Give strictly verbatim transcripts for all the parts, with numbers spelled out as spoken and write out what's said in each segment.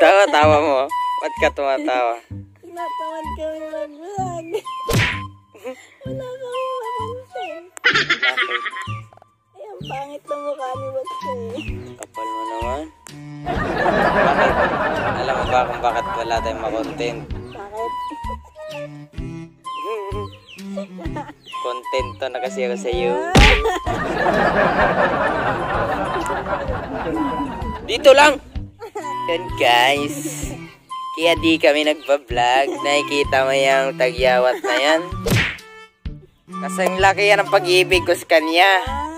Tawa-tawa mo. Ba't ka tumatawa? Tinatamad kami mag-vlog. Wala kami makontent. Bakit? Ay, ang pangit na mukha ni Boss Choy. Kapal mo naman. Bakit? Alam mo ba kung bakit wala tayong makontent? Bakit? Kontento na kasi ako sa iyo. Dito lang! Yan guys. Kaya di kami nagpa-vlog. Nakikita mo yung tagyawat na yan. Kasi ang laki yan ang pag-ibig ko sa kanya.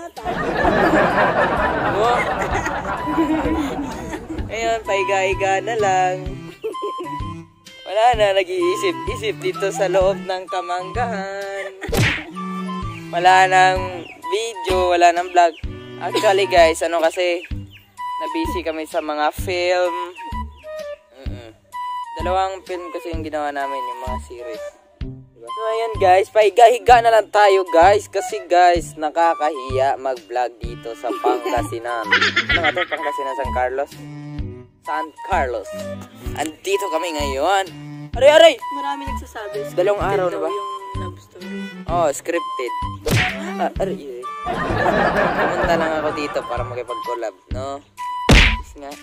Oh. Ayun, paiga-iga na lang. Wala na, nag-iisip-isip dito sa loob ng kamanggahan. Wala nang video, wala nang vlog. Actually guys, ano kasi, na-busy kami sa mga film. Mm-mm. Dalawang film kasi yung ginawa namin, yung mga series. Diba? So ayan guys, pahiga-higa na lang tayo guys. Kasi guys, nakakahiya mag-vlog dito sa Pangasinan. Ano nga to? Pangasinan, San Carlos? San Carlos. Andito kami ngayon. Aray, aray! Marami nagsasabi. Dalawang araw na ba? Yung love story. Oh, scripted. Ah, aray, aray. Pumunta lang ako dito para makipag-collab, no? Please nga.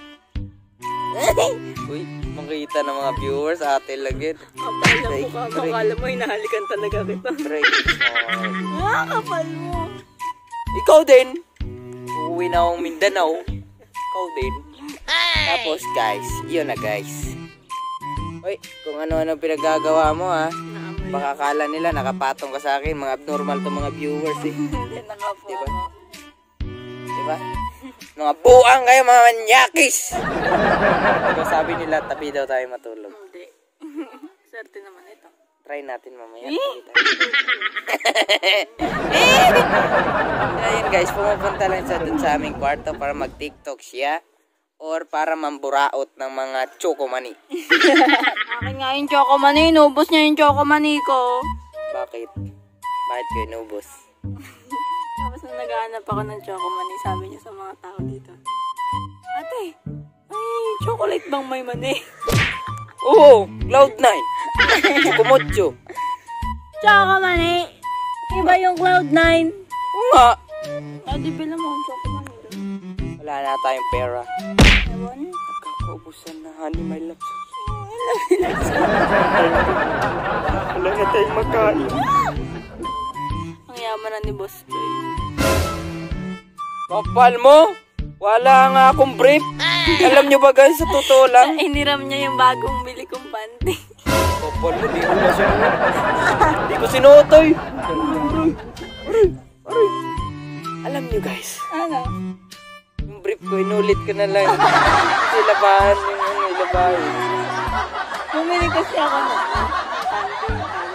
Uy, makita ng mga viewers, ate lagit. Kapal na mukha mo. Akala mo, hinahalikan talaga kita. Aray, oh. Ah, kapal mo. Ikaw din. Uuwi na akong Mindanao. Ikaw din. Tapos guys, yun na guys. Uy, kung ano-ano pinagagawa mo ha. Baka kala nila nakapatong ka sa akin. Mga abnormal to mga viewers eh. Nakapo Diba? ako. Diba? Mga buang kayo mga manyakis. Diba sabi nila tabi daw tayo matulog. Hindi. Swerte naman ito. Try natin mamaya. Eh? Ayun guys, pumupunta lang siya dun sa aming kwarto para mag-tiktok siya. Or para mamburaot ng mga chokomani. Akin nga yung chokomani. Inubos niya yung chokomani ko. Bakit? Bakit ko inubos? Tapos nung naghahanap ako ng chokomani, sabi niya sa mga tao dito, Ate, ay, chocolate bang may mani? Oo, Cloud nine. Chocomocho. Chokomani! Iba yung Cloud nine. Oo nga. Ate, bila mo ang chokomani doon. Wala na tayong pera. Ewan? Nagkakaubusan na, honey, my love. Wala na tayong makain. Ang yaman na ni Boss Choy. Kapal mo? Wala nga akong brief. Alam nyo ba guys, sa totoo lang? Iniram niya yung bagong bili kong panty. Kapal mo, di ko na sinuot. Di ko sinuot ay. Aray, aray, aray. Alam nyo guys, Ano? yung brief ko, inulit ko na lang. Kasi labahan yung ano, labahan. Bumili kasi ako ng panty.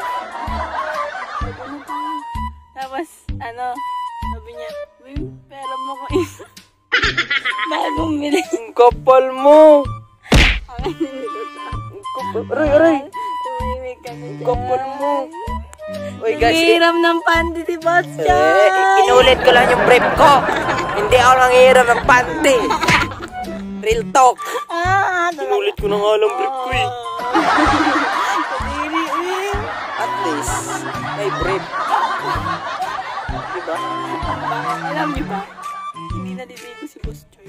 Tapos, ano, sabi niya, may pera mo ko isa. Bagong bili. Ang kapal mo. Ang hindi ko sa. Ang kapal. Aray, aray. Tumimik ka na Ang dyan. kapal mo. Uy guys, Nanghiram ng panty si Boss eh, Choy. inulit ko lang yung brief ko. Hindi ako nangihiram ng panty. Real talk. Ah, Inulit ko na nga lang brief ko eh. kadiri eh. At least, may brief. Diba? Alam niyo ba? Hindi naliligo si Boss Choy.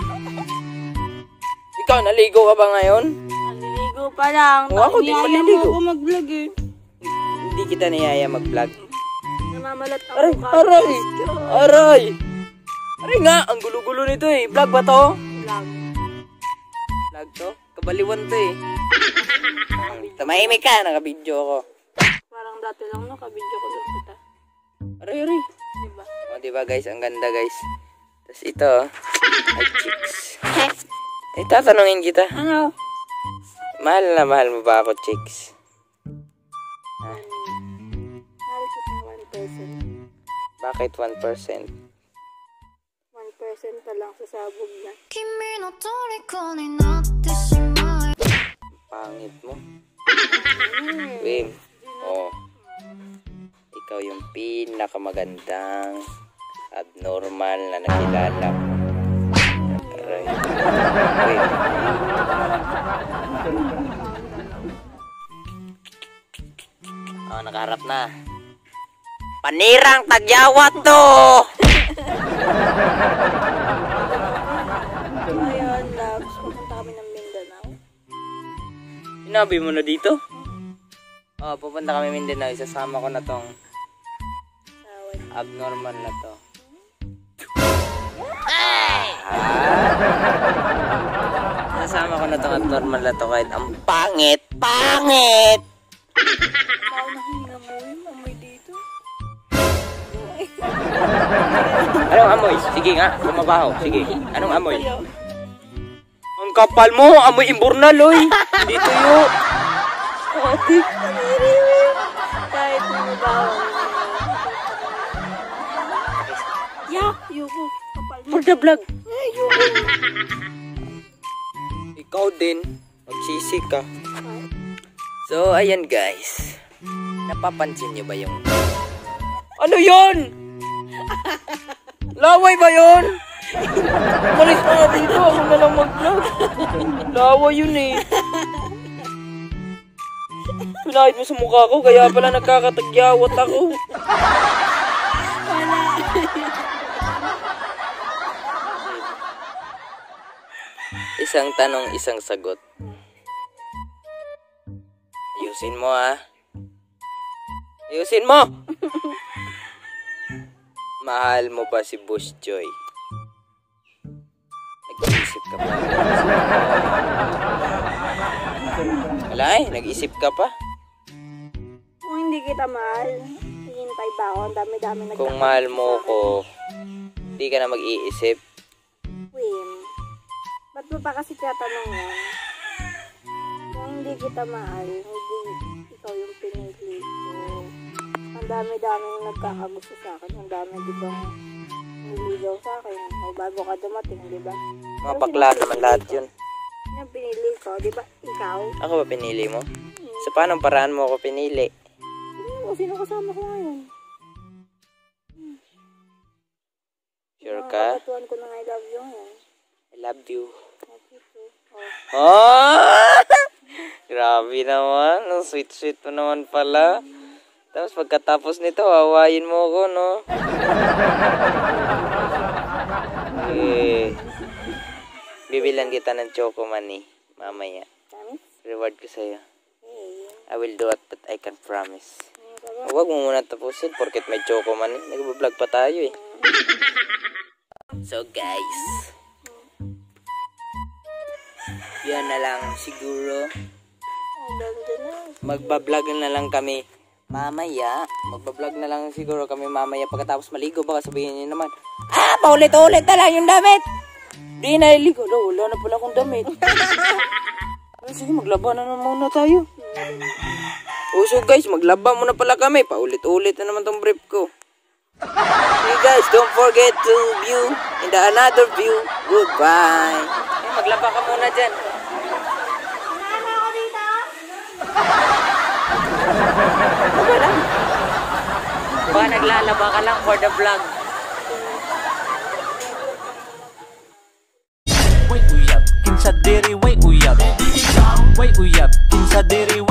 Ikaw, naligo ka ba ngayon? Naliligo pa lang. Oo, ako din Niyaya maliligo. mo ako mag-vlog eh. Hindi kita niyaya mag-vlog. Namamalat ako. Aray, kahit aray, Boss Choy. aray. Aray nga, ang gulo-gulo nito eh. Vlog ba to? Vlog. Vlog to? Kabaliwan to eh. Tumahimik ka, nakabidyo ako. Parang dati lang nakabidyo ko doon kita. Aray, aray. Diba? O, diba guys, ang ganda guys. Tapos ito, ay chicks. Eh, tatanungin kita. Ano? Mahal na mahal mo ba ako, chicks? Ha? Mahal kita one percent. Bakit one percent? one percent pa lang sa sabog niya. Pangit mo. Wim. Oh. Ikaw yung pinakamagandang abnormal na nakilala ko. Aray. Wim. nakaharap na. Panirang tagyawat to! Ayun, loves. Pupunta kami ng Mindanao. Sinabi mo na dito? Oo, oh, pupunta kami Mindanao. Isasama ko na tong abnormal na to. Ah, isasama ko na tong abnormal na to kahit ang pangit. Pangit! Wow, nahina mo yun. Amoy dito. Anong amoy? Sige nga, bumabaho. Sige, anong amoy? Ang kapal mo, amoy imburnal, oy. Hindi tuyo. Ate. Kahit mababaw. Yak! Yuko. Kapal mo. For the vlog. Ay, yuko. Ikaw din, magsisi ka. So, ayan guys. Napapansin nyo ba yung... Ano yun? Laway ba yun? Malis na dito, ako na lang mag-vlog. Laway yun eh. Pinahid mo sa mukha ko, kaya pala nagkakatagyawat ako. Isang tanong, isang sagot. Ayusin mo ah. Ayusin mo! Mahal mo ba si Boss Joy? Nag-iisip ka pa? Wala eh, nag-isip ka pa? Kung hindi kita mahal, hihintay ba ako? Ang dami-dami nagkakaroon. Kung mahal mo ko, hindi ka na mag-iisip. Wim, ba't mo pa kasi tatanong yan? Kung hindi kita mahal, hindi ikaw yung pinili ko. Ang dami-dami yung nagkakagusto sa akin. Ang dami, di ba, niligaw sa akin. O bago ka dumating, di ba? Mga bakla naman lahat yun. Yung pinili ko, di ba? Ikaw? Ako ba pinili mo? Sa paanong paraan mo ako pinili? Sino, sino kasama ko ngayon? Sure ka? Nakakatuan ko ng I love you ngayon. I love you. Love you too. Oh. Oh! Grabe naman. Ang sweet-sweet mo naman pala. Tapos pagkatapos nito, hawain mo ko, no? Eh, bibilan kita ng choco money mamaya. Promise? Reward ko sa'yo. Hey. I will do it, but I can't promise. Huwag mo muna tapusin porket may choco money. Nag-vlog pa tayo eh. So guys, yan na lang siguro. Ang ganda na. Magbablog na lang kami mamaya. Magbablog na lang siguro kami mamaya pagkatapos maligo. Baka sabihin niyo naman, ah, paulit-ulit na lang yung damit. Di na iligo. No, wala na pala akong damit. Ay, sige, maglaba na naman muna tayo. Oh, so guys, maglaba muna pala kami. Paulit-ulit na naman tong brief ko. Okay guys, don't forget to view in the another view. Goodbye. Eh, maglaba ka muna dyan. Ano ako dito? Ano lang? Baka naglalaba ka lang for the vlog. Wait uyab, kinsa diri wait uyab. Wait uyab, kinsa diri